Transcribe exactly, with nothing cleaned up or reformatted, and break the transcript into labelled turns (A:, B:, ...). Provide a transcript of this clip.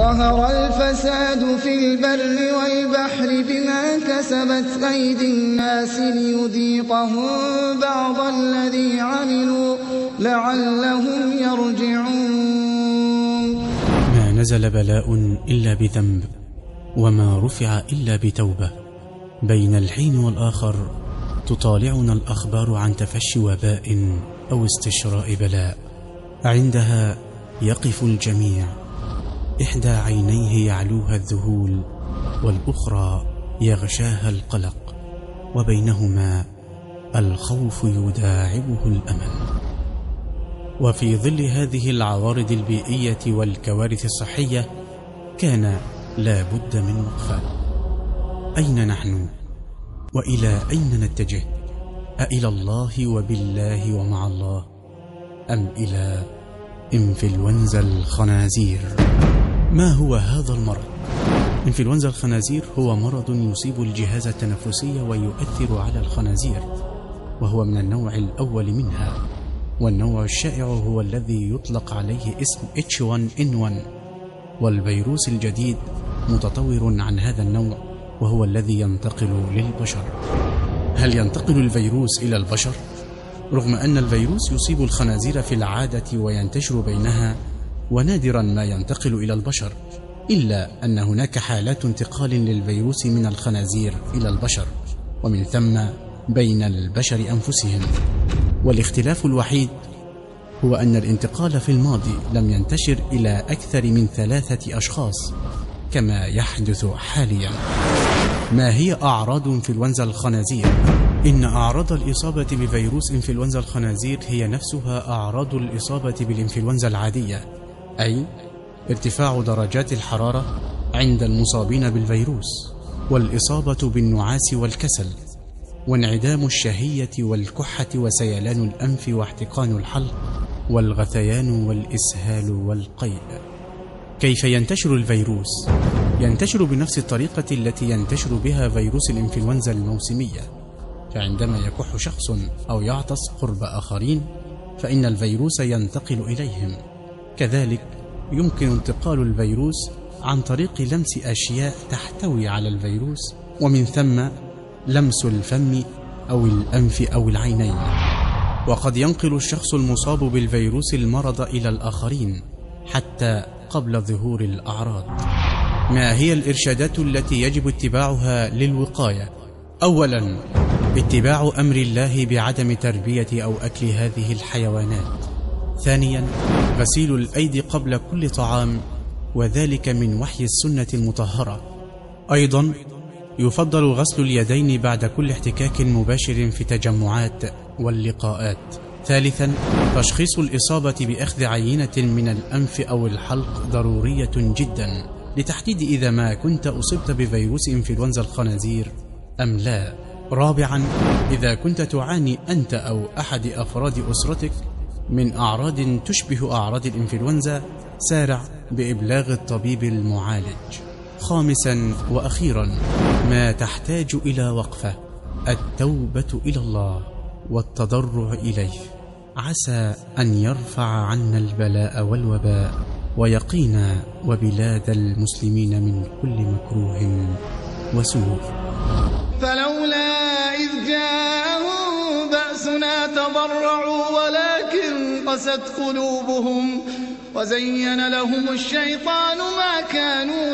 A: ظهر الفساد في البر والبحر بما كسبت أيدي الناس ليذيقهم بعض الذي عملوا لعلهم يرجعون.
B: ما نزل بلاء إلا بذنب، وما رفع إلا بتوبة. بين الحين والآخر تطالعنا الأخبار عن تفشي وباء أو استشراء بلاء، عندها يقف الجميع، إحدى عينيه يعلوها الذهول والأخرى يغشاها القلق، وبينهما الخوف يداعبه الأمل. وفي ظل هذه العوارض البيئية والكوارث الصحية كان لا بد من وقفة. أين نحن؟ وإلى أين نتجه؟ أإلى الله وبالله ومع الله، أم إلى إنفلونزا الخنازير؟ ما هو هذا المرض؟ إنفلونزا الخنازير هو مرض يصيب الجهاز التنفسي ويؤثر على الخنازير، وهو من النوع الأول منها، والنوع الشائع هو الذي يطلق عليه اسم إتش وان إن وان، والفيروس الجديد متطور عن هذا النوع وهو الذي ينتقل للبشر. هل ينتقل الفيروس إلى البشر؟ رغم أن الفيروس يصيب الخنازير في العادة وينتشر بينها، ونادرا ما ينتقل إلى البشر، إلا أن هناك حالات انتقال للفيروس من الخنازير إلى البشر، ومن ثم بين البشر أنفسهم. والاختلاف الوحيد هو أن الانتقال في الماضي لم ينتشر إلى أكثر من ثلاثة أشخاص كما يحدث حاليا. ما هي أعراض إنفلونزا الخنازير؟ إن أعراض الإصابة بفيروس إنفلونزا الخنازير هي نفسها أعراض الإصابة بالإنفلونزا العادية، أي ارتفاع درجات الحرارة عند المصابين بالفيروس، والإصابة بالنعاس والكسل، وانعدام الشهية والكحة وسيلان الأنف واحتقان الحلق والغثيان والإسهال والقيء. كيف ينتشر الفيروس؟ ينتشر بنفس الطريقة التي ينتشر بها فيروس الإنفلونزا الموسمية، فعندما يكح شخص أو يعطس قرب آخرين فإن الفيروس ينتقل إليهم. كذلك يمكن انتقال الفيروس عن طريق لمس أشياء تحتوي على الفيروس، ومن ثم لمس الفم أو الأنف أو العينين. وقد ينقل الشخص المصاب بالفيروس المرض إلى الآخرين حتى قبل ظهور الأعراض. ما هي الإرشادات التي يجب اتباعها للوقاية؟ أولا، اتباع أمر الله بعدم تربية أو أكل هذه الحيوانات. ثانيا، غسيل الأيدي قبل كل طعام، وذلك من وحي السنة المطهرة. أيضا يفضل غسل اليدين بعد كل احتكاك مباشر في تجمعات واللقاءات. ثالثا، تشخيص الإصابة بأخذ عينة من الأنف أو الحلق ضرورية جدا لتحديد إذا ما كنت أصبت بفيروس إنفلونزا الخنازير أم لا. رابعا، إذا كنت تعاني أنت أو أحد أفراد أسرتك من أعراض تشبه أعراض الإنفلونزا، سارع بإبلاغ الطبيب المعالج. خامسا وأخيرا، ما تحتاج إلى وقفة: التوبة إلى الله والتضرع إليه، عسى أن يرفع عنا البلاء والوباء ويقينا وبلاد المسلمين من كل مكروه وسوء.
A: فلولا إذ جاءهم بأسنا تضرعوا ولكن قست قلوبهم وزين لهم الشيطان ما كانوا